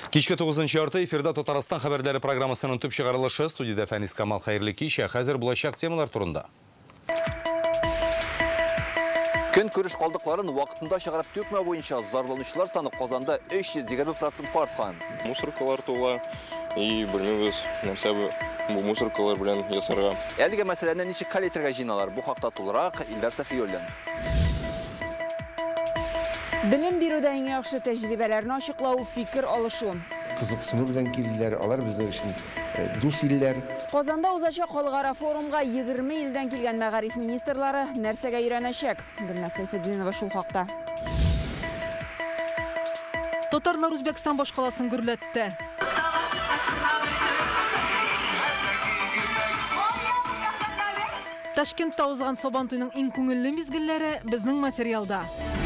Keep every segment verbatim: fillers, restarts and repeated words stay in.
Кичке тоғызынчы арты эфирда Татарстан хабарлары программасының төп шығарылышы студияда Фәнис Камал хайырлы кеш, хәзер булачак темалар турында. Көн көріш қалдықларын вақытында шығарып төкмә бойынша зарланушылар саны Қазанда үш жүз егерме процентқа артқан. Мусоркалар тола и білмейміз, нәрсе бұл мусоркалар білен ясарға. Әліге мәселені нешік хәл етірге жиналар? Бұл хақта толырақ Илдар Сафиоллин. Білім беруді ең яқшы тәжірибелерін ашықлау, фикір алышу. Қызықсыны білен келділер, алар біздер үшін дус елдер. Қазанда ұзаша қалғара форумға егерме елден келген мәғариф министрлары нәрсеге үйренешек. Гүлнәс Сайфеддинова шул хақта. Татарлар Өзбекстан башқаласын гүрлетті. Ташкентта узган Сабан туйының иң күңелле мезгилләре безнең материалда.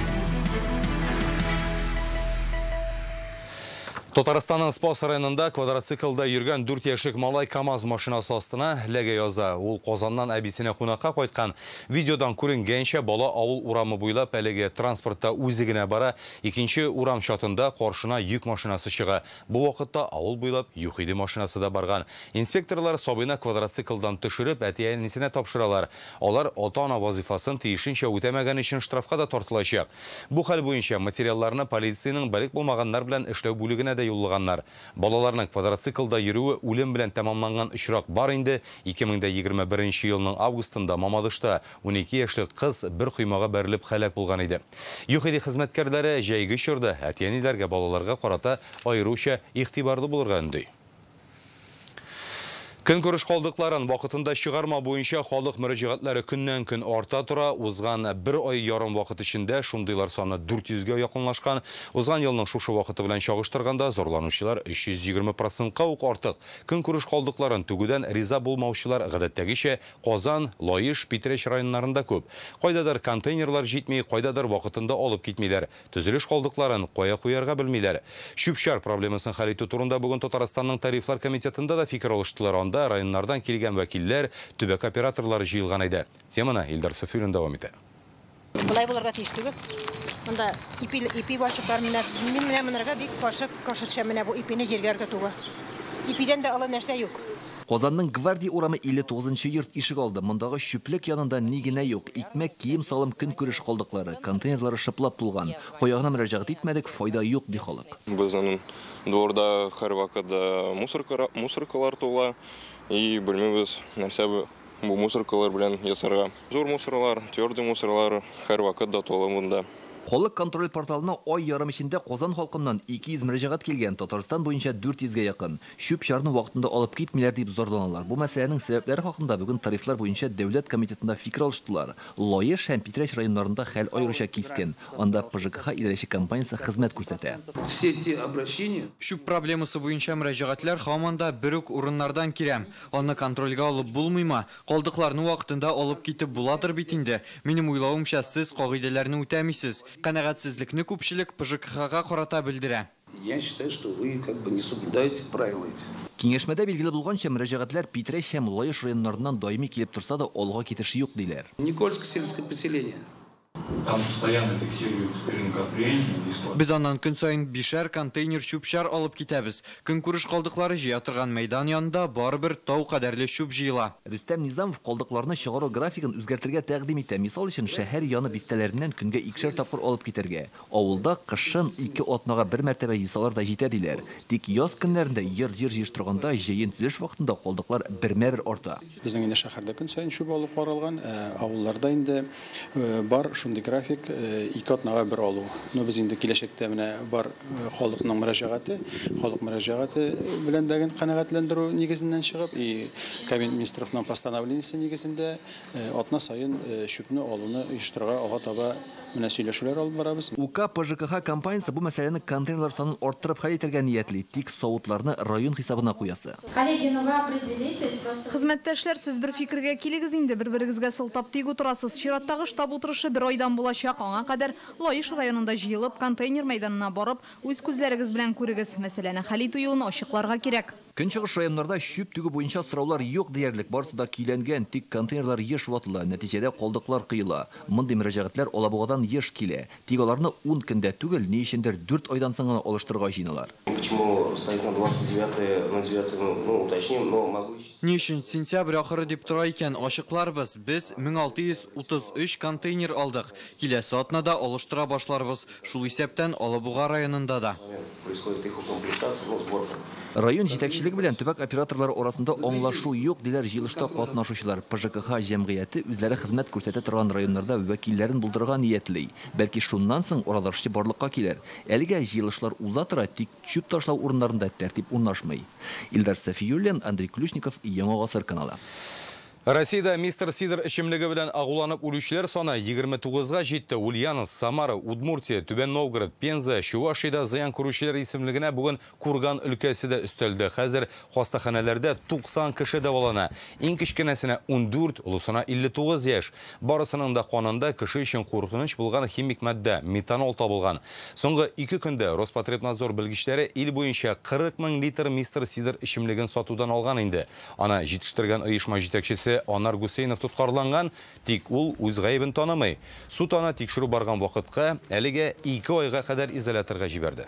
Татарстанның Спас районында квадроциклда йөргән дүрт яшьлек малай КамАЗ машинасы астына ләгә яза. Ул Казаннан әбисенә кунакка кайткан. Видеодан күренгәнчә бала авыл урамы буйлап әлеге транспортта үзе генә бара, икенче урам чатында каршына йөк машинасы чыга. Бу вакытта авыл буйлап юхиди машинасы да барган. Инспекторлар сабыйны квадроциклдан төшереп әти-әнисенә тапшыралар. Алар ата-ана вазифасын тиешенчә үтәмәгән өчен штрафка да тартылачак. Бу хәл буенча материалларны полициянең балык булмаганнар белән эшләү бүлегенә юллаганнар. Балаларның квадроциклда йөрүе үлем белән тәмамланган очрак бар инде. ике мең егерме беренче елның августында Мамадышта унике яшьлек кыз бер коймага бәрелеп һәлак булган иде. Юхиди хезмәткәрләре җәйге чорда әти-әниләргә балаларга карата аеруча игътибарлы булырга өндәй. Көн көріш қалдықларын вақытында шығарма бойынша халық мөрәҗәгатьләре көннән көн арта тора. Узган бір ай ярым вақыт ішінде шундыйлар саны дүрт йөзгә якынлашкан. Узган елның шушы вақыты белән чагыштырганда зарланучылар үч йөз егерме процентка ук артык. Көн көріш қалдықларын түгүдән риза булмаучылар гадәттәгечә Казан, Лаеш, Питрәч районнарында күп. Кайдадыр контейнерлар җитмей, кайдадыр вақытында алып китмиләр. Төзелеш қалдықларын кая куярга белмиләр. Шүпшар проблемасын хәл итү турында бүген Татарстанның тарифлар комитетында да фикер алыштылар. Районнардан килгән вәкилләр, төбәк операторлары җыелган иде. Теманы Илдар Сафиуллин дәвам итә. Булай булырга тиеш түгел. Монда ипи ипи башыклар менә менә монарга бик башык кашытша менә бу ипине җиргә ыргытуга. Ипидән дә ала нәрсә юк. Казанның Гвардия урамы илле тугызынчы йорт ишек алды. Мондагы шүплек янында ни генә юк. Икмәк, кием салым, көн күреш калдыклары, контейнерлары шыплап тулган. Каягына мөрәҗәгать итмәдек, файда юк ди халык. Безнең дворда һәр вакытта мусоркалар тула и белмибез нәрсә бу мусоркалар белән ясарга. Зур мусорлар, твердый мусорлар һәр вакытта тула монда. Халык контроль порталына ай ярым эчендә Казан халкыннан ике йөз мөрәҗәгать килгән. Татарстан буенча дүрт йөзгә якын. Шүп чарны вакытында алып китмиләр дип зарланалар. Бу мәсьәләнең сәбәпләре хакында бүген тарифлар буенча дәүләт комитетында фикер алыштылар. Лаеш һәм Питрәч районнарында хәл аеруча кискен. Анда ПЖКХ идарәче компаниясе хезмәт күрсәтә. Все те обращения. Шүп проблемасы буенча мөрәҗәгатләр һаман да бер үк урыннардан килә. Аны контрольгә алып булмыймы? Калдыкларны вакытында алып китеп буладыр бит инде. Минем уйлавымча, сез кагыйдәләрне үтәмисез. Канәгатьсезлекне күпчелек ПЖКХга карата белдерә. Я считаю, что вы как бы не соблюдаете правила эти. Киңәшмәдә билгеле булганча мөрәҗәгатләр Питрәч һәм Лаеш районнарыннан даими килеп торса да алга китеш юк диләр. Никольское сельское поселение. Там постоянно фиксируется перенкопление. Без аннан көн сайын бишәр контейнер чүп-чар алып китәбез. Көн күреш калдыклары җыя торган мәйдан янында барыбер тау кадәрле чүп җыела. Рөстәм Низамов калдыкларны чыгару графигын үзгәртергә тәкъдим итә. Мисал өчен шәһәр яны бистәләреннән көнгә икешәр тапкыр алып китәргә. Авылда кышын ике атнага бер мәртәбә җыйсалар да җитә диләр. Тик яз көннәрендә йыр-җир җыштырганда җәен төзелеш вакытында калдыклар бермә-бер арта. Безнең инде шәһәрдә көн сайын чүп алып каралган, авылларда инде бар шундый график ике атнага бер алу. Ну без инде киләчәктә менә бар халыкның мөрәҗәгате, халык мөрәҗәгате белән дәген канәгатьләндерү нигезеннән чыгып, и Кабинет министрларының постановлениесе нигезендә атна сайын чүпне алуны оештырырга ага таба менә сөйләшүләр алып барабыз. УК ПЖКХ компаниясе бу мәсьәләне контейнерлар санын арттырып хәл итәргә ниятли, тик савытларны район хисабына куясы. Хезмәттәшләр, сез бер фикергә килегез инде, бер-берегезгә сылтап тик утырасыз. Чираттагы штаб утырышы бер айдан башланган булачак. Аңа кадәр Лаеш районында җыелып, контейнер мәйданына барып, үз күзләрегез белән күрегез. Мәсьәләне хәл итү юлын ачыкларга кирәк. Көнчыгыш районнарда шүп түгү буенча сораулар юк диярлек, барысы да көйләнгән, тик контейнерлар еш ватыла, нәтиҗәдә калдыклар кыела. Мондый мөрәҗәгатьләр Алабугадан еш килә. Тик аларны ун көндә түгел, ни өчендер дүрт айдан соң гына алыштырырга җыйналар. Почему стоит на двадцать девятое, на девятое, ну, уточним, но могу... Ни өчен сентябрь ахыры дип тора икән, ачыкларбыз. Без мең алты йөз утыз өч контейнер алдык. Киләсе атнада алыштыра башларбыз. Шул исәптән Алабуга районында да. Происходит их укомплектация, ну, сборка. Район җитәкчелеге белән төбәк операторлары арасында аңлашу юк, диләр җыелышта катнашучылар. ПЖКХ җәмгыяте үзләре хезмәт күрсәтә торган районнарда вәкилләрен булдырырга ниятли. Бәлки шуннан соң аралашчы барлыкка килер. Әлегә җыелышлар уза тора, тик чүп ташлау урыннарында тәртип урнашмый. Илдар Сафиюллин, Андрей Клюшников, Яңа гасыр каналы. Россиядә мистер Сидер эчемлеге белән агуланып үлүчеләр саны егерме тугызга җитте. Ульяновск, Самара, Удмуртия, Түбән Новгород, Пенза, Чувашиядә зыян күрүчеләр исемлегенә бүген Курган өлкәсе дә өстәлде. Хәзер хастаханәләрдә туксан кеше дәвалана. Иң кечкенәсенә ун дүрт, улысына илле тугыз яшь. Барысының да канында кеше өчен куркыныч булган химик матдә метанол табылган. Соңгы ике көндә Роспотребнадзор белгечләре ил буенча кырык мең литр мистер Сидер эчемлеген сатудан алган инде. Аны җитештергән оешма җитәкчесе Анар Гусейнов тоткарланган, тик ул үз гаебен танымый. Суд аны тикшерү барган вакытка әлегә ике айга кадәр изоляторга җибәрде.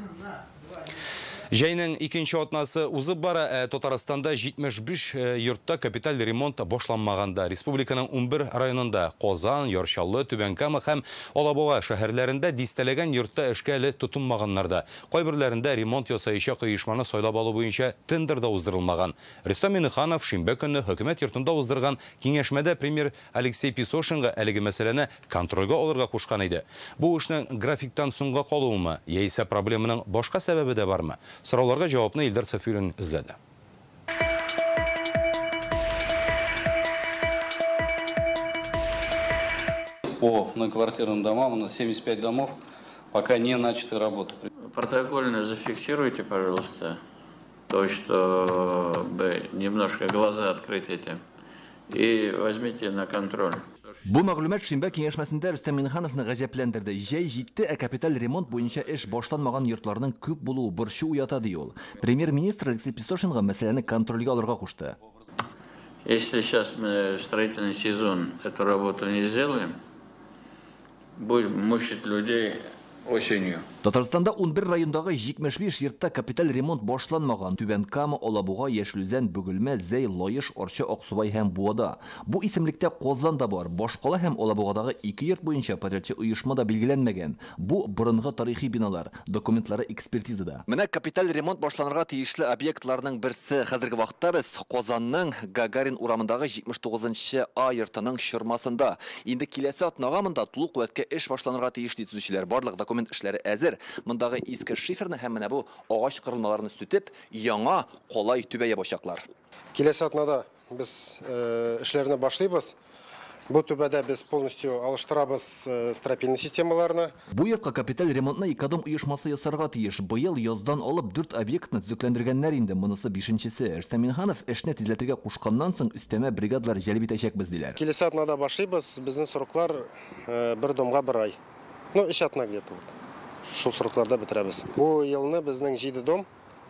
Җәйнең икенче атнасы узып бара, Татарстанда җитмеш биш йортта капиталь ремонт башланмаганда. Республиканың ун бер районында Казан, Ярчаллы, Түбән-Кама һәм Алабуга шәһәрләрендә дистәләгән йортта эшкә әле тотынмаганнарда. Кайберләрендә ремонт ясаючы оешманы сайлап алу буенча тендер да уздырылмаган. Рөстәм Миңнеханов шимбә көнне хөкүмәт йортында уздырган киңәшмәдә премьер Алексей Песошинга әлеге мәсьәләне контрольгә алырга кушкан иде. Бу эшнең графиктан соңга калуымы, яисә проблеманың башка сәбәбе дә бармы? Сорауларга җавапны Илдар Сафиуллин эзләде. По многоквартирным домам у нас семьдесят пять домов пока не начаты работы. Протокольно зафиксируйте, пожалуйста, то, чтобы немножко глаза открыть этим, и возьмите на контроль. Бу мәгълүмат шимбә киңәшмәсендә Рөстәм Миңнехановны гаҗәпләндерде. Җәй җитте, ә капиталь ремонт буенча эш башланмаган йортларның күп булуы борчу уята ди ул. Премьер-министр Алексей Песошинга мәсьәләне контрольгә алырга кушты. Если сейчас мы строительный сезон эту работу не сделаем, будем мучить людей осенью. Татарстанда ун бер райондагы җитмеш биш йортта капиталь ремонт башланмаган. Түбән-Кама, Алабуга, Яшелүзән, Бөгелмә, Зәй, Лаеш, Арча, Аксубай һәм Буада. Бу исемлектә Казан да бар. Башкала һәм Алабугадагы ике йорт буенча подрядчы оешма да билгеләнмәгән. Бу борынгы тарихи биналар, документлары экспертизада. Менә капиталь ремонт башланырга тиешле объектларның берсе. Хәзерге вакытта без Казанның Гагарин урамындагы җитмеш тугызынчы А йортының чормасында. Инде киләсе атнага монда тулы куәткә эш башланырга тиешле төзүчеләр. Барлык документ эшләре әзер. Мондагы иске шиферны һәм менә бу агач кырылмаларын сүтеп, яңа колай түбә ябачаклар. Киләсе атнада без эшләрне башлыйбыз. Бу түбәдә без полностью алыштырабыз стропильный системаларны. Бу йортка капиталь ремонтны икадом оешмасы ясарга тиеш. Быел яздан алып дүрт объектны төзекләндергәннәр инде. Монысы бишенчесе. Рөстәм Миңнеханов эшне тизләтергә кушканнан соң өстәмә бригадалар җәлеп итәчәкбез диләр. Киләсе атнада башлыйбыз. Безнең сроклар бер домга бер ай. Ну, эш атна где-то. Шул срокларда бетерәбез. Бу елны безнең җиде дом,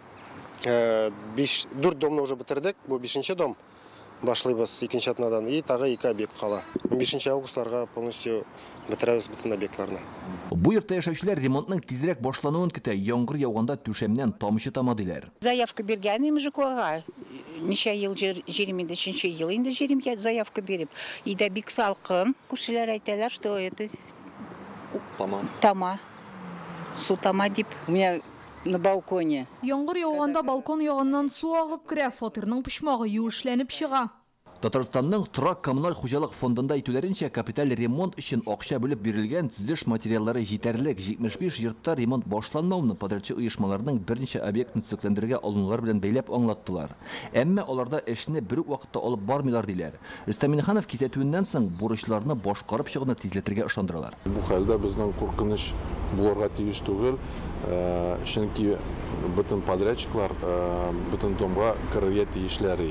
биш, дүрт домны уже бетердек. Бу бишенче дом. Башлыйбыз икенче атнадан. И тагы ике объект кала. бишенче августларга полностью бетерәбез бөтен объектларны. Бу йортта яшәүчеләр ремонтның тизрәк башлануын көтә. Яңгыр яуганда түшәмнән тамчы тама диләр. Заявка биргәнем ЖКХга. Ничә ел җиремендә, өченче ел инде җиремгә заявка биреп. И да бик салкын. Күршеләр әйтәләр, что это тама. Тама. Су тама дип. У меня на балконе. Яңгыр яуганда балкон ягыннан су агып керә, фатирның пычмагы юешләнеп чыга. Татарстанның Торак коммуналь хуҗалык фондында әйтүләренчә, капиталь ремонт өчен акча бүлеп бирелгән төзелеш материаллары җитәрлек. җитмеш биш йортта ремонт башланмауны подрядчы оешмаларның берничә объектны төзекләндерергә алынулар белән бәйләп аңлаттылар. Әмма аларда эшне бер үк вакытта алып бармыйлар диләр. Рөстәм Миңнеханов кисәтүеннән соң бурычларны башкарып чыгуны тизләтергә ышандыралар. Бу хәлдә безнең куркыныч булырга тиеш түгел, чөнки бөтен подрядчиклар бөтен домга керергә тиешләр.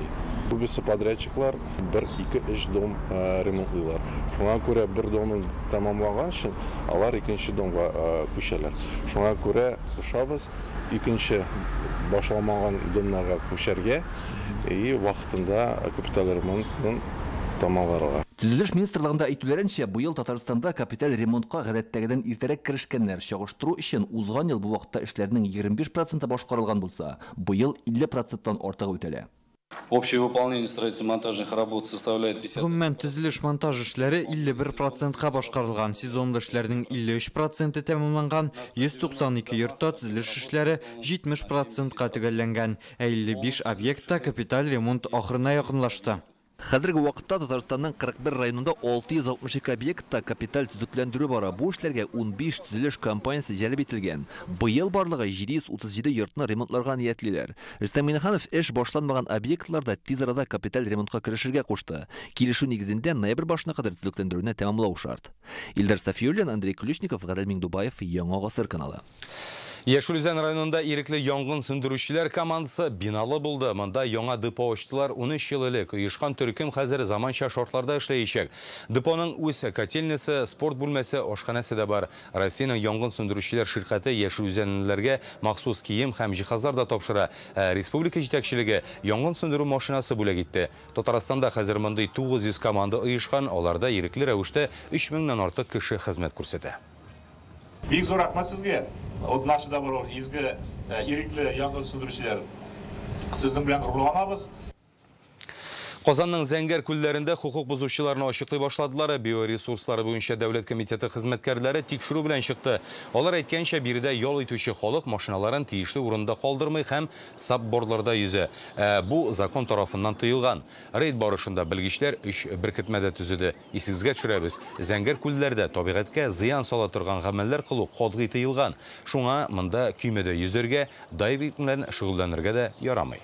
Күбесе подрядчиклар бер ике өч дом ремонтлыйлар. Шуңа күрә бер домын тәмамлаган өчен алар икенче домга күчәләр. Шуңа күрә ушабыз икенче башламаган домнарга күчәргә и вакытында капиталь ремонтын тамамларга. Төзелеш министрлыгында әйтүләренчә, бу ел Татарстанда капиталь ремонтка гадәттәгедән иртәрәк керешкәннәр. Чагыштыру өчен узган ел бу вакытта эшләрнең егерме биш проценты башкарылган булса, бу ел илле проценттан артык үтәлә. Общее выполнение строительно-монтажных работ составляет пятьдесят. Гомумән төзелеш монтаж эшләре илле бер процентка башкарылган, сезонлы эшләрнең илле өч проценты тәмамланган, йөз туксан ике йортта төзелеш эшләре җитмеш процентка төгәлләнгән, ә илле биш объектта капиталь ремонт ахырына якынлашты. Хәзерге вакытта Татарстанның кырык бер районында алты йөз алтмыш ике объектта капиталь төзекләндерү бара. Бу эшләргә ун биш төзелеш компаниясе җәлеп ителгән. Быел барлыгы җиде йөз утыз җиде йортны ремонтларга ниятлиләр. Рөстәм Миннеханов эш башланмаган объектларда тиз арада капиталь ремонтка керешергә кушты. Килешү нигезендә ноябрь башына кадәр төзекләндерүне тәмамлау шарт. Илдар Сафиуллин, Андрей Ключников, Гадел Миңдубаев, Яңа Гасыр каналы. Яшүлзән районында ирекле янгын сөндерүчеләр командасы биналы булды. Монда яңа депо ачтылар. ун өч ел элек оешкан төркем хәзер заманча шартларда эшләячәк. Депоның үз котельнисе, спорт бүлмәсе, ашханәсе дә бар. Россиянең янгын сөндерүчеләр ширкәте яшүлзәнлеләргә махсус кием һәм җиһазлар да тапшыра. Республика җитәкчелеге янгын сөндерү машинасы бүләк итте. Татарстанда хәзер мондый тугыз йөз команда оешкан. Аларда ирекле рәвештә өч меңнән артык кеше хезмәт күрсәтә. Бик зур рәхмәт сезгә. От нашыда бар изге ирекле янгын сөндерүчеләр. Сезнең белән горурланабыз. Казанның Зәңгәр күлләрендә хукук бузучыларны ачыклый башладылар. Биоресурслары буенча дәүләт комитеты хезмәткәрләре тикшерү белән чыкты. Алар әйткәнчә, биредә ял итүче халык машиналарын тиешле урында калдырмый һәм сапборларда йөзә. Бу закон тарафыннан тыелган. Рейд барышында белгечләр өч беркетмәдә төзеде. Исегезгә төшерәбез. Зәңгәр күлләрдә табигатькә зыян сала торган гамәлләр кылу катгый тыелган. Шуңа монда көймәдә йөзәргә, дайвинг белән шөгыльләнергә дә ярамый.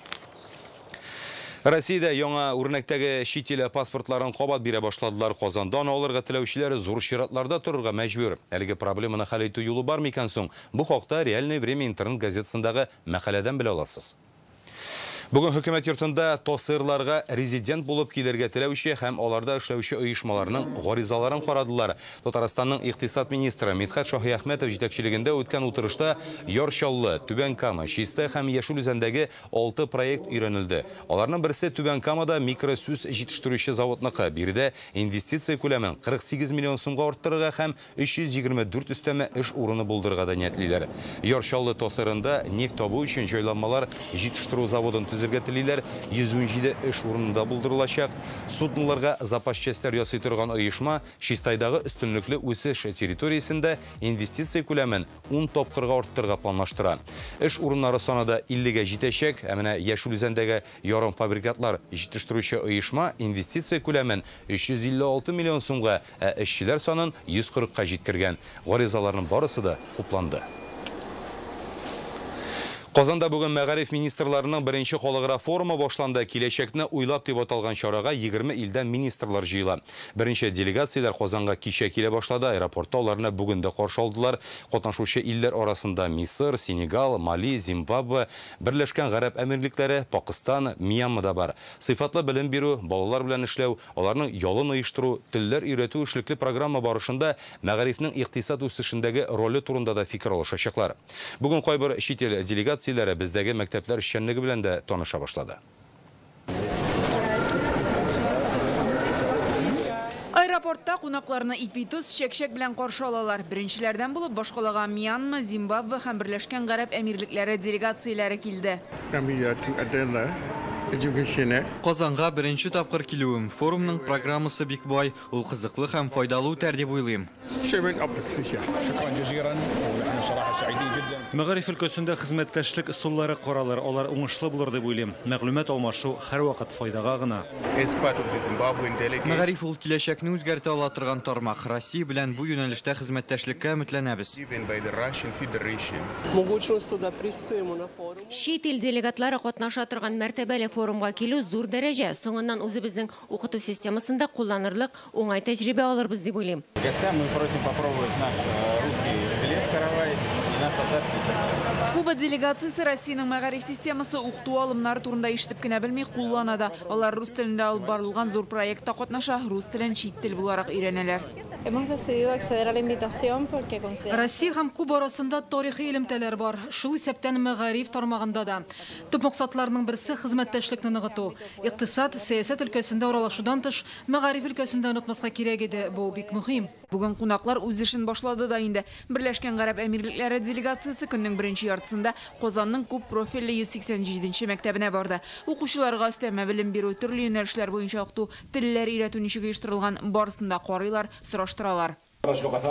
Россиядә яңа үрнәктәге чит ил паспортларын кабат бирә башладылар. Казандан алырга теләүчеләр зур чиратларда торырга мәҗбүр. Әлеге проблеманы хәл итү юлы бар микән соң? Бу хакта Реальное время интернет газетасындагы мәкаләдән белә аласыз. Бүген хөкүмәт йортында тосырларга резидент булып килергә теләүче һәм аларда эшләүче оешмаларның гаризаларын карадылар. Татарстанның икътисад министры Мидхәт Шаһиәхмәтов җитәкчелегендә үткән утырышта Ярчаллы, Түбән Кама, Чисты һәм Яшүлзәндәге алты проект өйрәнелде. Аларның берсе Түбән Камада микросүз җитештерүче заводныкы. Биредә инвестиция күләмен кырык сигез миллион сумга арттырырга һәм өч йөз егерме дүрт өстәмә эш урыны булдырырга да ниятлиләр. Ярчаллы тосырында нефть табу өчен җайланмалар җитештерү заводын төзергә телиләр, йөз ун җиде эш урынында булдырылачак. Судноларга запас частьләр ясый торган оешма Чистайдагы өстенлекле үсеш территориясендә инвестиция күләмен ун тапкырга арттырырга планлаштыра. Эш урыннары саны да иллегә җитәчәк. Ә менә Яшүлзәндәге ярым фабрикатлар җитештерүче оешма инвестиция күләмен өч йөз илле алты миллион сумга, ә эшчеләр санын йөз кырыкка җиткергән. Гаризаларның барысы да хупланды. Казанда бүген мәгариф министрларының беренче халыкара форумы башланды. Киләчәкне уйлап дип аталган чарага егерме илдән министрлар җыела. Беренче делегацияләр Казанга кичә килә башлады. Аэропортта аларны бүген дә каршы алдылар. Катнашучы илләр арасында Мисыр, Сенегал, Мали, Зимбабве, Берләшкән Гарәп Әмирлекләре, Пакистан, Мьянма да бар. Сыйфатлы белем бирү, балалар белән эшләү, аларның ялын оештыру, телләр өйрәтү эшлекле программа барышында мәгарифнең икътисад үсешендәге роле турында да фикер алышачаклар. Бүген кайбер чит ил делегацияләре бездәге мәктәпләр эшчәнлеге белән дә таныша башлады. Аэропортта кунакларны ипи-тоз чәк-чәк белән каршы алалар. Беренчеләрдән булып башкалага Мьянма, Зимбабве һәм Берләшкән Гарәп Әмирлекләре делегацияләре килде. Казанга беренче тапкыр килүем. Форумның программасы бик бай, ул кызыклы һәм файдалы үтәр дип уйлыйм. Мәгариф өлкәсендә хезмәттәшлек ысуллары каралыр, алар уңышлы булыр дип уйлыйм. Мәгълүмат алмашу һәрвакыт файдага гына. Мәгариф ул киләчәкне үзгәртә ала торган тармак. Россия белән бу юнәлештә хезмәттәшлеккә өметләнәбез. Чит ил делегатлары катнаша торган мәртәбәле форумга килү зур дәрәҗә. Соңыннан үзебезнең укыту системасында кулланырлык уңай тәҗрибә алырбыз дип уйлыйм. Гостям мы просим попробовать наш русский язык каравай. Куба делегациясы Россияның мәгариф системасы укту алымнары турында ишетеп кенә белми кулланада. Алар рус телендә алып барылган зур проектта катнаша, рус телен чит тел буларак өйрәнәләр. Россия һәм Куба арасында тарихи элемтәләр бар. Шул исәптән мәгариф тармагында да. Төп максатларның берсе хезмәттәшлекне ныгыту. Икътисад, сәясәт өлкәсендә аралашудан тыш, мәгариф өлкәсендә онытмаска кирәк иде. Бу бик мөһим. Бүген кунаклар үз эшен башлады да инде. Берләшкән Гарәп Әмирлекләре делегациясе көннең беренче яртысында Казанның күп профильле йөз сиксән җиденче мәктәбенә барды. Укучыларга өстәмә белем бирү, төрле юнәлешләр буенча укыту, телләр өйрәтү ничек оештырылган барысында карыйлар, сораштыралар. По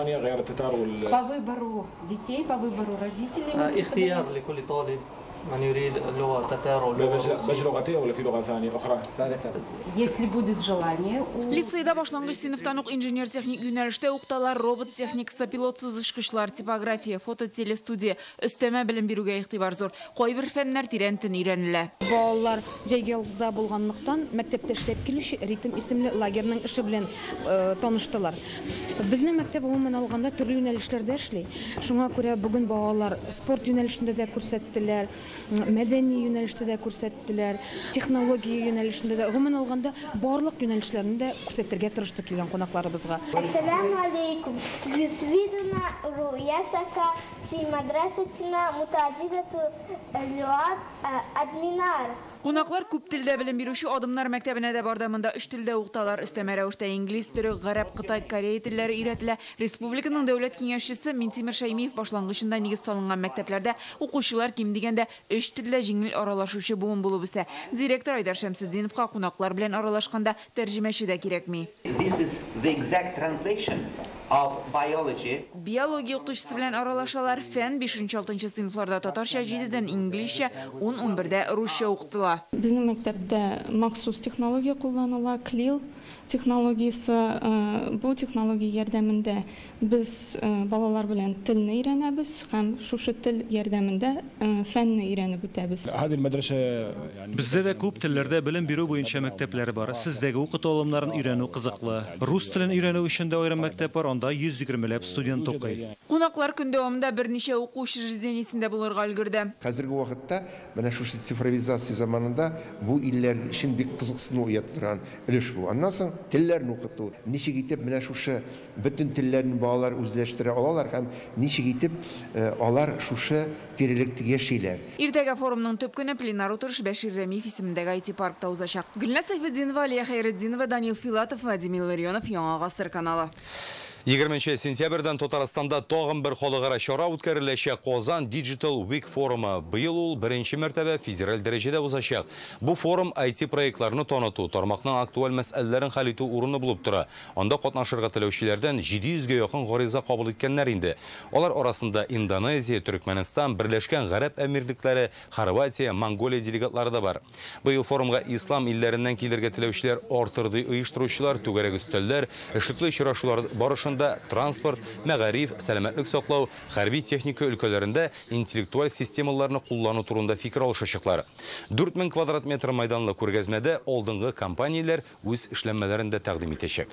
выбору детей, по выбору родителей. اختيار لكل طالب من يريد اللغة تتار بس لغتين ولا في لغة ثانية أخرى ثالثة. Если будет желание. Лицейда башлангыч сыйныфтан ук инженер-техник юнәлештә укыталар, робот техникасы, пилотсыз очкычлар, типография, фототелестудия, өстәмә белем бирүгә игътибар зур. Кайбер фәннәр тирәнтен өйрәнелә. Балалар җәйгелдә булганлыктан мәктәптә эшләп килүче ритм исемле лагерның эше белән таныштылар. Безнең мәктәп гомумән алганда төрле юнәлешләрдә эшли. Шуңа күрә бүген балалар спорт юнәлешендә дә күрсәттеләр, мәдәни юнәлештә дә күрсәттеләр, технология юнәлешендә дә, гомумән алганда барлык юнәлешләрне дә күрсәтергә тырышты килгән кунакларыбызга. Ассаламу алейкум. Юсвидна руясака фи мадрасатина мутадидату луат админар. Кунаклар күп телдә белем бирүче Адымнар мәктәбенә дә барды. Монда өч телдә укыталар. Өстәмә рәвештә инглиз, төрек, гарәп, кытай, корей телләре өйрәтелә. Республиканың дәүләт киңәшчесе Минтимер Шәймиев башлангычында нигез салынган мәктәпләрдә укучылар ким дигәндә өч телдә җиңел аралашучы буын булып үсә. Директор Айдар Шәмсетдиновка кунаклар белән аралашканда тәрҗемәче дә кирәкми. This is the exact translation of biology. Биология укытучысы белән аралашалар. Фән бишенче-алтынчы сыйныфларда татарча, җидедән инглизчә, ун-унбердә русча укытыла. Безнең мәктәптә махсус технология кулланыла, клил технологиясы. Бу технология ярдәмендә без балалар белән телне өйрәнәбез һәм шушы тел ярдәмендә фәнне өйрәнеп үтәбез. Бездә дә күп телләрдә белем бирү буенча мәктәпләр бар. Сездәге укыту алымнарын өйрәнү кызыклы. Рус телен өйрәнү өчен дә аерым мәктәп бар, анда йөз егермеләп студент укый. Кунаклар көн дәвамында берничә уку учреждениесендә булырга өлгерде. Хәзерге вакытта менә шушы цифровизация заманында бу илләр өчен бик кызыксыну уятырган өлеш бу. Аннан соң телләрне укыту, ничек итеп менә шушы бөтен телләрне балалар үзләштерә алалар һәм ничек итеп алар шушы тирәлектә яшиләр. Иртәгә форумның төп көне пленар утырыш Бәшир Рәмиев исемендәге ай ти паркта узачак. Гөлназ Сайфетдинова, Алия Хайретдинова, Данил Филатов, Вадим Илларионов, Яңа Гасыр каналы. егерменче сентябрьдән Татарстанда тагын бер халыкара чара үткәреләчәк. Казан Digital Week форумы. Быел ул беренче мәртәбә федераль дәрәҗәдә узачак. Бу форум ай ти проектларны таныту, тармакның актуаль мәсьәләләрен хәл итү урыны булып тора. Анда катнашырга теләүчеләрдән җиде йөзгә якын гариза кабул иткәннәр инде. Алар арасында Индонезия, Төркмәнстан, Берләшкән Гарәп Әмирлекләре, Хорватия, Монголия делегатлары да бар. Быел форумга ислам илләреннән килергә теләүчеләр артырды, оештыручылар, түгәрәк өстәлләр, эшлекле очрашулар барышында транспорт, мәгариф, сәламәтлек саклау, хәрби техника өлкәләрендә интеллектуаль системаларны куллану турында фикер алышачаклар. дүрт мең квадрат метр майданлы күргәзмәдә алдынгы компанияләр үз эшләнмәләрен дә тәкъдим итәчәк.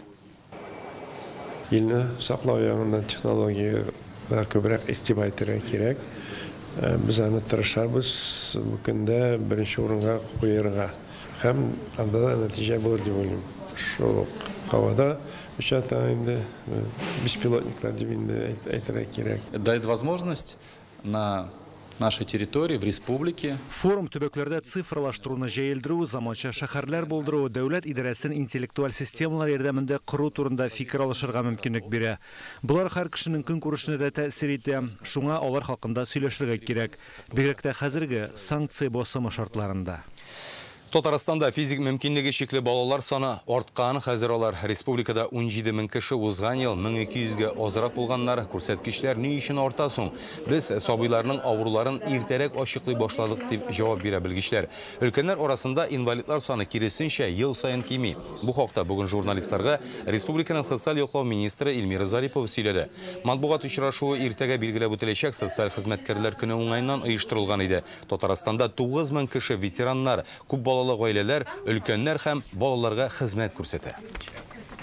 Илне саклау ягыннан технологияләр күбрәк игътибар итәргә кирәк. Без аны тырышабыз, бу көндә беренче урынга куярга һәм анда нәтиҗә булыр дип уйлыйм. Шул кавада беспилотниклар дип инде әйтергә кирәк. Дает возможность на нашей территории, в республике. Форум төбәкләрдә цифрлаштыруны җәелдерү, заманча шәһәрләр булдыру, дәүләт идарәсен интеллектуаль системалар ярдәмендә кору турында фикер алышырга мөмкинлек бирә. Булар һәр кешенең көн күрешенә дә тәэсир итә. Шуңа алар хакында сөйләшергә кирәк. Бигрәк тә хәзерге санкция басымы шартларында. Татарстанда физик мөмкинлеге чикле балалар саны арткан. Хәзер алар республикада ун җиде мең кеше, узган ел мең ике йөзгә азрак булганнар. Күрсәткечләр ни өчен арта соң? Без сабыйларның авыруларын иртәрәк ачыклый башладык дип җавап бирә белгечләр. Өлкәннәр арасында инвалидлар саны киресенчә ел саен кими. Бу хакта бүген журналистларга республиканың социаль яклау министры Илмира Зарипова сөйләде. Матбугат очрашуы иртәгә билгеләп үтеләчәк. Социаль хезмәткәрләр көне уңайнан оештырылган иде. Татарстанда тугыз мең кеше ветераннар, күп балалы гаиләләр, өлкәннәр һәм балаларга хезмәт күрсәтә.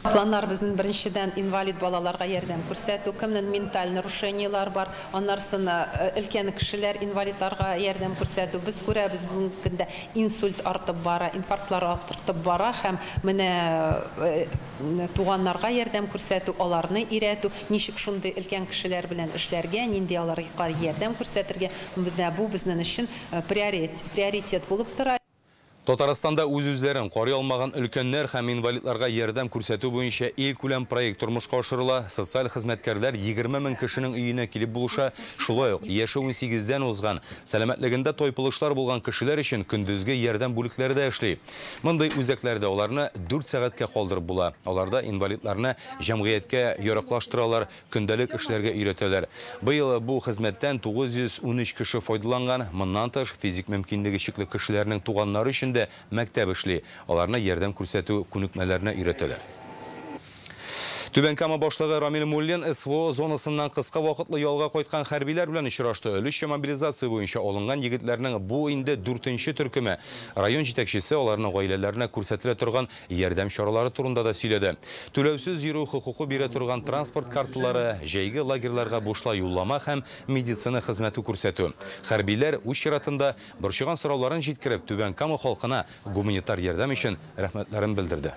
Планнар безнең беренчедән инвалид балаларга ярдәм күрсәтү, кемнең менталь нарушениялар бар, аннарсына өлкән кешеләр инвалидларга ярдәм күрсәтү. Без күрәбез бүгенге көндә инсульт артып бара, инфарктлар артып бара һәм менә туганнарга ярдәм күрсәтү, аларны иретү, ничек шундый өлкән кешеләр белән эшләргә, нинди аларга ярдәм күрсәтергә, бу безнең өчен приоритет булып тора. Татарстанда үз-үзләрен карый алмаган өлкәннәр һәм инвалидларга ярдәм күрсәтү буенча ил күләм проект тормышка ашырыла. Социаль хезмәткәрләр егерме мең кешенең өенә килеп булыша. Шулай ук яше унсигездән узган, сәламәтлегендә тойпылышлар булган кешеләр өчен көндезге ярдәм бүлекләре дә эшли. Мондый үзәкләрдә аларны дүрт сәгатькә калдырып була. Аларда инвалидларны җәмгыятькә яраклаштыралар, көндәлек эшләргә өйрәтәләр. Быел бу хезмәттән тугыз йөз ун өч кеше файдаланган. Моннан тыш физик мөмкинлеге чикле кешеләрнең туганнары өчен мәктәп эшли. Аларны ярдәм күрсәтү күнекмәләренә өйрәтәләр. Түбән Кама башлыгы Рамил Муллин СВО зонасыннан кыска вакытлы ялга кайткан хәрбиләр белән очрашты. Өлешчә мобилизация буенча алынган егетләрнең бу инде дүртенче төркеме. Район җитәкчесе аларның гаиләләренә күрсәтелә торган ярдәм чаралары турында да сөйләде. Түләүсез йөрү хокукы бирә торган транспорт карталары, җәйге лагерьларга бушлай юллама һәм медицина хезмәте күрсәтү. Хәрбиләр үз чиратында борчыган сорауларын җиткереп, Түбән Кама халкына гуманитар ярдәм өчен рәхмәтләрен белдерде.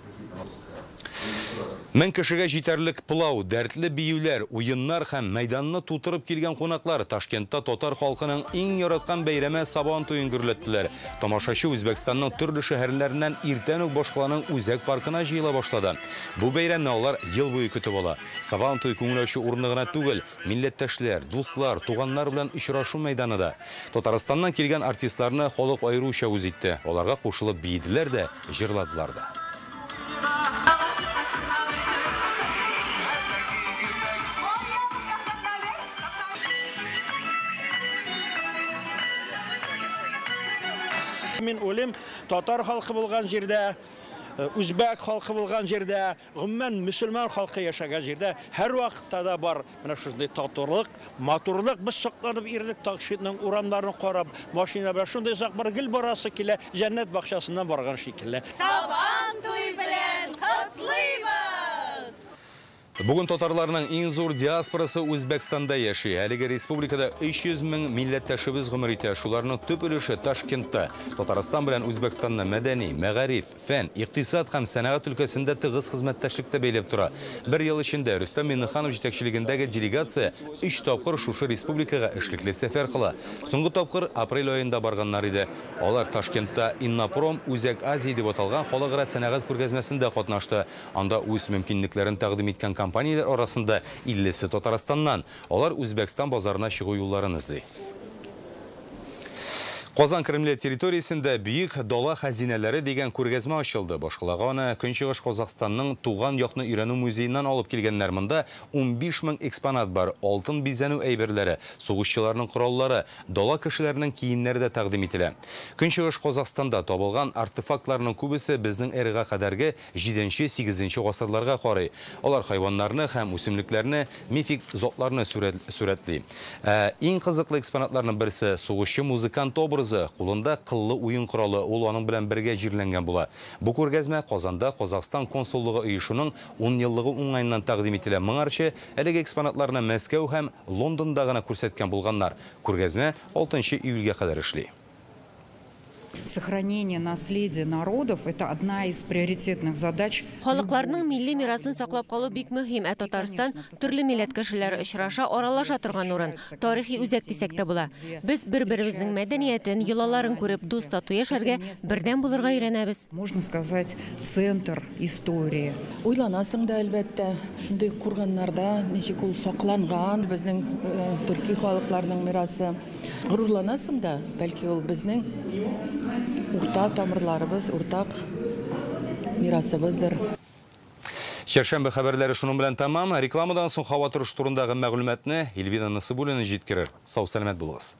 Мен кешегә җитәрлек пылау, дәртле биюләр, уеннар һәм мәйданны тутырып килгән кунаклар Ташкентта татар халкының иң яраткан бәйрәме Сабан туен гөрләттеләр. Тамашачы Үзбәкстанның төрле шәһәрләреннән иртән үк башкаланың үзәк паркына җыела башлады. Бу бәйрәмне алар ел буе көтеп ала. Сабан туй күңелче урыны гына түгел, милләттәшләр, дуслар, туганнар белән очрашу мәйданы да. Татарстаннан килгән артистларны халык аеруча үз итте. Аларга кушылып биеделәр дә, җырладылар да. Мен ойлым, татар халқы болған жерде, үзбәк халқы болған жерде, гомумән мөселман халқы яшаган жерде һәр вакытта да бар менә шундый татарлык, матурлык. Без сакланып ирдек Ташкентның урамнарын карап, машина белән шундый сак бар гел барасы килә, җәннәт бакчасыннан барган шикелле. Сабан туй белән котлыйбыз! Бүген татарларның иң зур диаспорасы Үзбәкстанда яши. Әлеге республикада өч йөз мең милләттәшебез гомер итә. Шуларның төп өлеше Ташкентта. Татарстан белән Үзбәкстанны мәдәни, мәгариф, фән, икътисад һәм сәнәгать өлкәсендә тыгыз хезмәттәшлеккә бәйләп тора. Бер ел эчендә Рөстәм Миннеханов җитәкчелегендәге делегация өч тапкыр шушы республикага эшлекле сәфәр кыла. Соңгы тапкыр апрель аенда барганнар иде. Алар Ташкентта Иннопром Үзәк Азия дип аталган халыкара сәнәгать күргәзмәсендә катнашты. Анда үз мөмкинлекләрен тәкъдим иткән компанияләр арасында иллесе Татарстаннан. Алар Үзбәкстан базарына чыгу юлларын эзли. Казан Кремле территориясендә бүйек дала хәзинәләре дигән күргәзмә ачылды. Башкалаганы Көнчыгыш Казакстанның туган якны өйрәнү музееннан алып килгәннәр. Монда ун биш мең экспонат бар. Алтын бизәнү әйберләре, сугышчыларның кораллары, дала кешеләренең киемнәре дә тәкъдим ителә. Көнчыгыш Казакстанда табылган артефактларның күбесе безнең эрага кадәрге җиденче-сигезенче гасырларга карый. Алар хайваннарны һәм үсемлекләрне, мифик затларны сурәтли. Иң кызыклы экспонатларның берсе сугышчы музыкант образы. Кулында кыллы уен коралы, ул аның белән бергә җирләнгән була. Бу күргәзмә Казанда Казакстан консуллыгы оешуның ун еллыгы уңайыннан тәкъдим ителә. Моңарчы әлеге экспонатларны Мәскәү һәм Лондонда гына күрсәткән булганнар. Күргәзмә алтынчы июльгә кадәр эшли. Сохранение наследия народов – это одна из приоритетных задач. Халыкларның милли мирасын саклап калу бик мөһим. Ә Татарстан төрле милләт кешеләре очраша, аралаша торган урын. Тарихи үзәк дисәк тә була. Без бер-беребезнең мәдәниятен, йолаларын күреп, дус тату яшәргә, бердәм булырга өйрәнәбез. Можно сказать, центр истории. Уйланасың да әлбәттә, шундый курганнарда ничек ул сакланган безнең төрки халыкларның мирасы. Горурланасың да, бәлки ул безнең уртак тамырларыбыз, уртак мирасыбыздыр. Чәршәмбе хәбәрләре шуның белән тамам. Рекламадан соң һава торышы турындагы мәгълүматны Эльвина Насыбуллина җиткерер. Сау сәламәт булыгыз.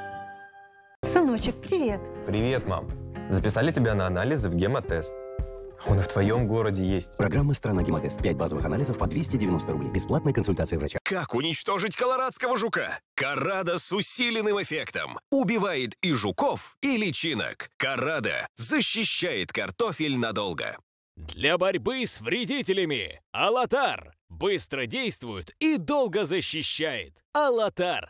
Сыночек, привет. Привет, мам. Записали тебя на анализы в гемотест. Он и в твоем городе есть. Программа «Страна Гемотест». пять базовых анализов по двести девяносто рублей. Бесплатная консультация врача. Как уничтожить колорадского жука? Карада с усиленным эффектом. Убивает и жуков, и личинок. Карада защищает картофель надолго. Для борьбы с вредителями Алатар быстро действует и долго защищает. Алатар.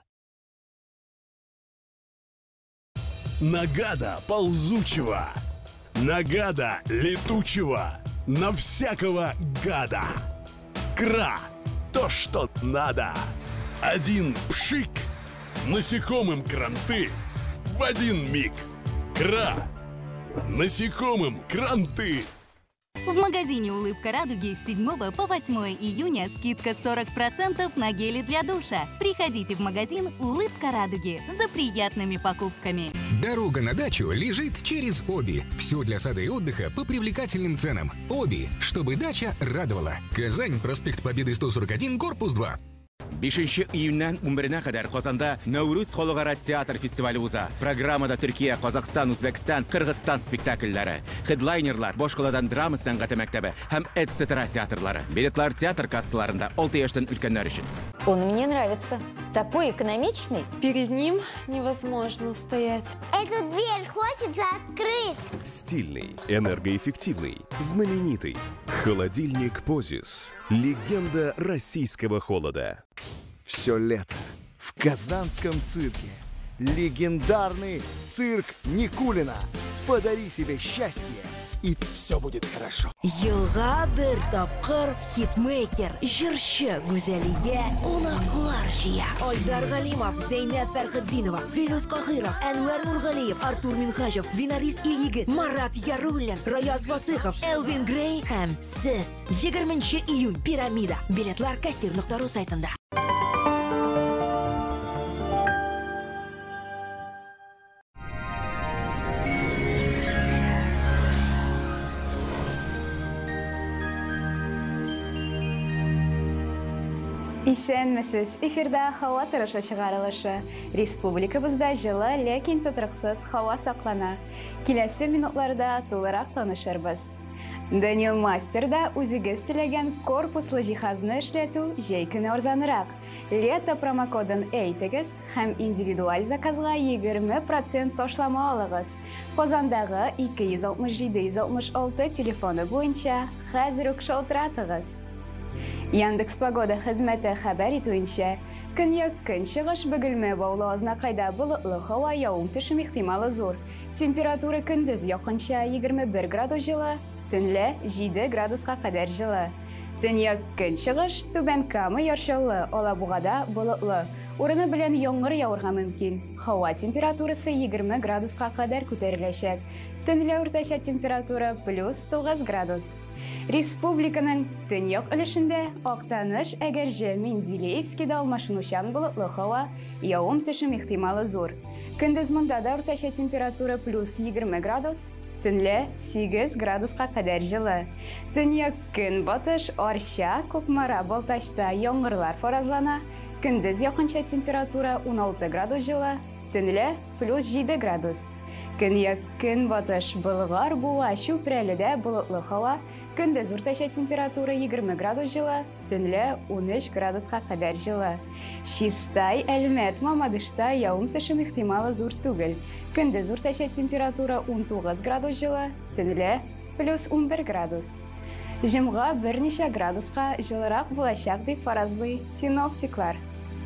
Нагада ползучего. Нагада летучего. На всякого гада. Кра. То, что надо. Один пшик. Насекомым кранты. В один миг. Кра. Насекомым кранты. В магазине «Улыбка радуги» с седьмого по восьмое июня скидка сорок процентов на гели для душа. Приходите в магазин «Улыбка радуги» за приятными покупками. Дорога на дачу лежит через Оби. Все для сада и отдыха по привлекательным ценам. Оби, чтобы дача радовала. Казань, проспект Победы сто сорок один, корпус два. бешенче июньнән унберенә кадәр Казанда Наурыз халыкара театр фестивале уза. Программада Төркия, Казахстан, Үзбәкстан, Кыргызстан спектакльләре, хедлайнерлар, Башкаладан драма сәнгате мәктәбе һәм эт цэ театрлары. Билетлар театр кассаларында алты яшьтән өлкәннәр өчен. Он мне нравится. Такой экономичный. Перед ним невозможно устоять. Эту дверь хочется открыть. Стильный, энергоэффективный, знаменитый. Холодильник Позис. Легенда российского холода. Все лето в Казанском цирке. Легендарный цирк Никулина. Подари себе счастье, и все будет хорошо. Елга бер тапкыр хитмейкер, җырчы Гүзәлия, кунаклар җыя. Айдар Галимов, Зәйнәп Фәрхетдинова, Филус Кахиров, Әнвәр Нургалиев, Артур Минхажев, Винарис Ильигин, Марат Яруллин, Раяз Васыхов, Элвин Грей һәм сез. егерменче июнь Пирамида. Билетлар кассир нокта ру сайтында. Исәнмесез, эфирда һава торышы чыгарылышы. Республикабызда жылы, ләкин тотрыксыз һава саклана. Киләсе минутларда тулырак танышырбыз. Данил Мастерда үзегез теләгән корпуслы җиһазны эшләтү җәй көне арзанрак. Лето промокодын әйтегез һәм индивидуаль заказга егерме процент ташлама алыгыз. Казандагы ике йөз алтмыш җиде йөз алтмыш алты телефоны буенча хәзер үк шалтыратыгыз. Яндекс Погода хезмәте хәбәр итүенчә, көньяк көнчыгыш Бөгелмә Баулы Азнакайда болытлы һава явым-төшем ихтималы зур. Температура көндез якынча егерме бер градус жылы, төнлә җиде градуска кадәр жылы. Төньяк көнчыгыш Түбән Кама яршаулы, Алабугада болытлы. Урыны белән яңгыр явырга мөмкин. Һава температурасы егерме градуска кадәр күтәреләчәк. Төнлә уртача температура плюс тугыз градус. Республиканың төньяк өлешендә Актаныш, Әгәрҗе, Менделеевскида алмашынучан болытлы һава, явым-төшем ихтималы зур. Көндез монда да уртача температура плюс егерме градус, төнлә сигез градуска кадәр жылы. Төньяк көнбатыш Арча, Кукмара, Балтачта яңгырлар фаразлана. Көндез якынча температура ун алты градус жылы, төнлә плюс җиде градус. Көньяк көнбатыш Болгар, Буа, Чүпрәледә болытлы һава. Көндез уртача температура егерме градус жылы, төнлә ун өч градуска кадәр жылы. Чистай, Әлмәт, Мамадышта явым-төшем ихтималы зур түгел. Көндез уртача температура ун тугыз градус жылы, төнлә плюс ун бер градус. Җомга берничә градуска жылырак булачак дип фаразлый синоптиклар.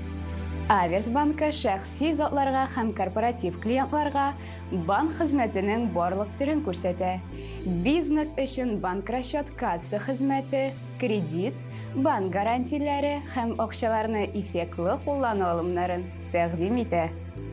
Аверс банкы шәхси затларга һәм корпоратив клиентларга банк хезмәтенең барлык төрен күрсәтә. Бизнес өчен банк расчет касса хезмәте, кредит, банк гарантияләре һәм акчаларны эффектлы куллану алымнарын тәкъдим итә.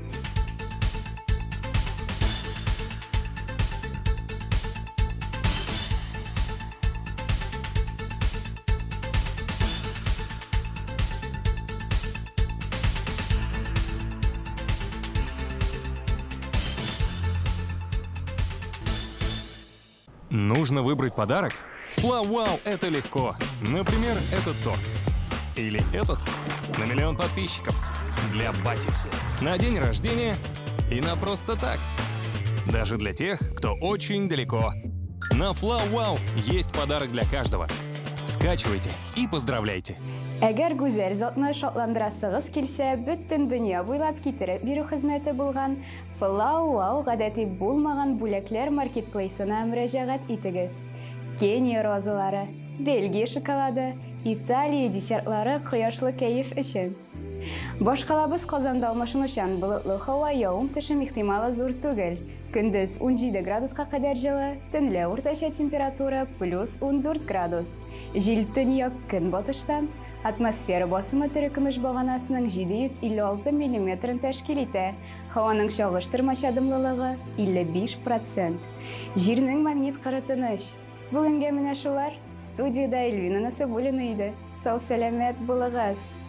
Нужно выбрать подарок? Сплав-вау, это легко. Например, этот торт. Или этот на миллион подписчиков. Для бати. На день рождения и на просто так. Даже для тех, кто очень далеко. На FlowWow есть подарок для каждого. Скачивайте и поздравляйте. Әгәр гүзәл затны шатландырасыгыз килсә, бөтен дөнья буйлап китереп бирү хезмәте булган FlowWow гадәти булмаган бүләкләр маркетплейсына мөрәҗәгать итегез. Кения розалары, Бельгия шоколады, Италия десертлары кояшлы кәеф өчен. Башкалабыз Казанда алмашынучан болытлы һава явым төшем ихтималы зур түгел. Көндез ун җиде градуска кадәр җылы, төнлә уртача температура плюс ун дүрт градус. Җил төньяк көнбатыштан, атмосфера басымы төркемеш баганасының җиде йөз илле алты миллиметрын тәшкил итә. Һаваның чагыштырмача дымлылыгы илле биш процент. Җирнең магнит кыры тыныч. Бүгенгә менә шулар. Студияда Эльвина Насыбуллина иде. Сау сәламәт булыгыз.